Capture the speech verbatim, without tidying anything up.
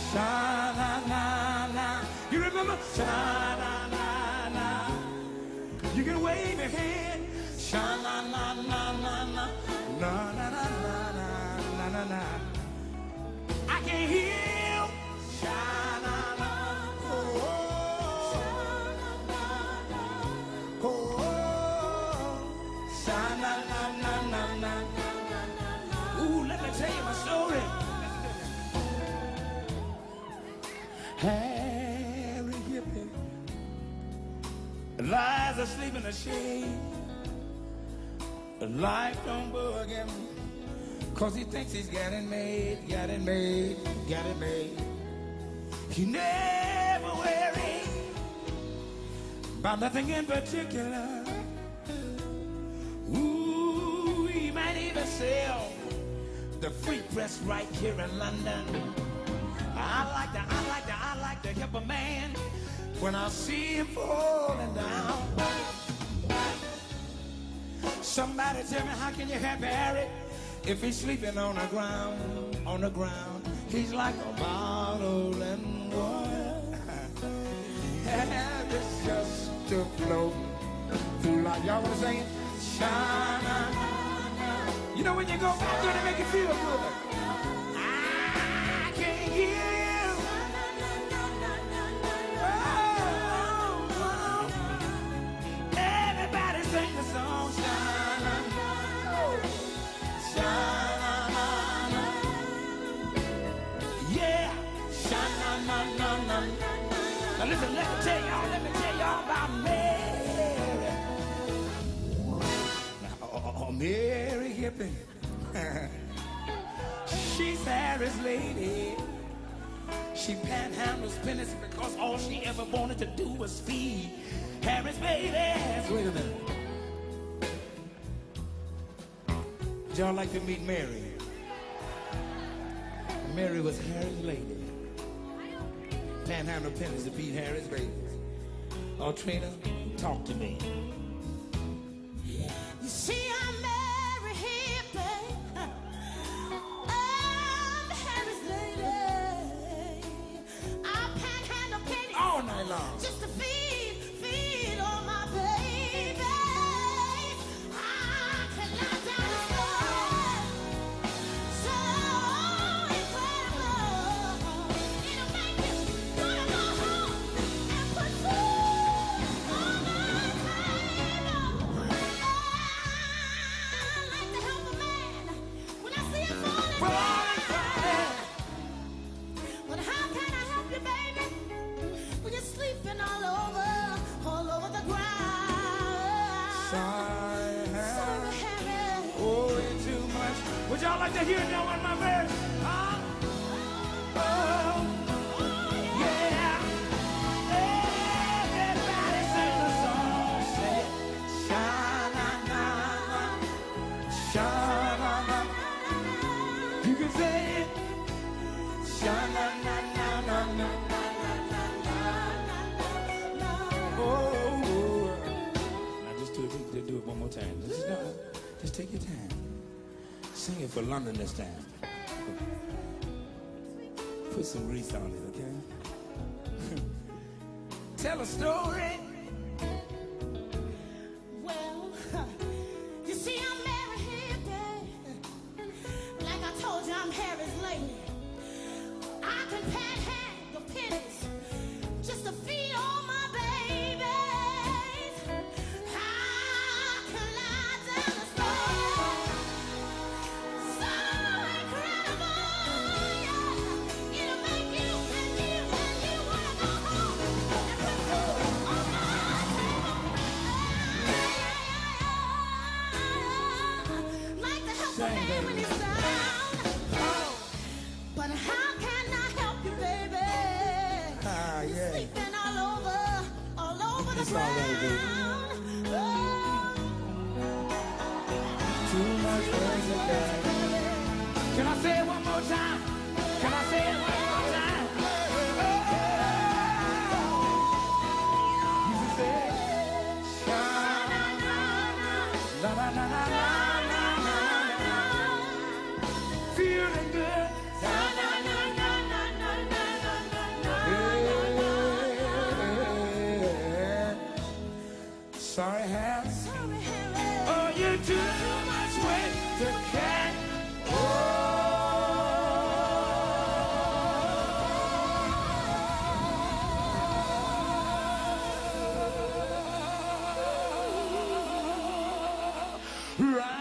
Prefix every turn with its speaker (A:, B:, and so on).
A: Sha-la-la-la. You remember? Sha-la-la-la. You can wave your hand. Sha-la-la-la-la-la. Na-na-na-na-na-na-na-na. I can hear you. Sha-la-la. Oh, oh, oh. Sha-la-la-la-la-la. Ooh, let me tell you my story. Harry Hippie lies asleep in the shade. Life don't bug him, cause he thinks he's got it made, got it made, got it made. He never worries about nothing in particular. Ooh, he might even sell the free press right here in London. I like to, I like to, I like to help a man when I see him falling down. Somebody tell me, how can you help Harry if he's sleeping on the ground, on the ground? He's like a bottle and water. Harry's just a floating fool like y'all wanna sing it? Shine. You know when you go back there to make it feel good. I can't hear you. Oh, oh. Everybody sing the song. Yeah, sha-na-na-na-na. Now listen, let me tell y'all, let me tell y'all about Mary. Now, oh, oh, Mary Hippie. She's Harry's lady. She panhandles pennies because all she ever wanted to do was feed Harry's babies. Wait a minute. Would y'all like to meet Mary? Mary was Harry's lady. Panhandle pennies to feed Harry's babies. Oh, Trina, talk to me.
B: You see, I'm Mary Hippie. I'm Harry's lady. I panhandle pennies
A: all night long
B: just to feed, feed all my babies. I can lie down and snow. So incredible. It'll make you wanna go home and put food on my table. I like to help a man when I see him falling down. But how can I help you, baby, when you're sleeping all over, all over the ground?
A: Sorry,
B: Sorry, Harry.
A: oh, way too much. Would y'all like to hear that one, my verse? Huh? Oh, yeah. Everybody sing the song. Say it. Sha-na-na-na. Sha-na-na. You can say it. Sha-na-na-na-na-na. Oh, now just do it, just do it one more time. Just, no, just take your time. Sing it for London this time. Put some grease on it, okay? Tell a story.
B: Well, you see, I'm Mary Hippie. Like I told you, I'm Harry's lady. I can panhandle pennies just to feed all my babies. I can lie down the floor. So incredible, yeah. It'll make you and you and you wanna go home and put food on my table. Like to help a man when he's down. But how can I help you, baby?
A: Ah, yeah.
B: Sleeping all over, all over the
A: It's all right, baby.
B: ground. Oh.
A: Too much words of that. Can I say it one more time? Can I say it one more time? Oh, you can say it. Sha-na-na-na. La-la-la-la-la-la-la. Feeling good. Sha-na-na-na-na-na-na. right.